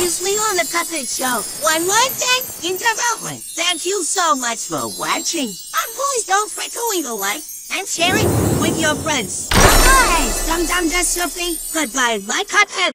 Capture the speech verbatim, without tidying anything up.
previously on the Cuphead Show. One more thing in development. Thank you so much for watching. And please don't forget to leave a like and share it with your friends. Bye, Dum Dum Just Sophie. Goodbye, my Cuphead.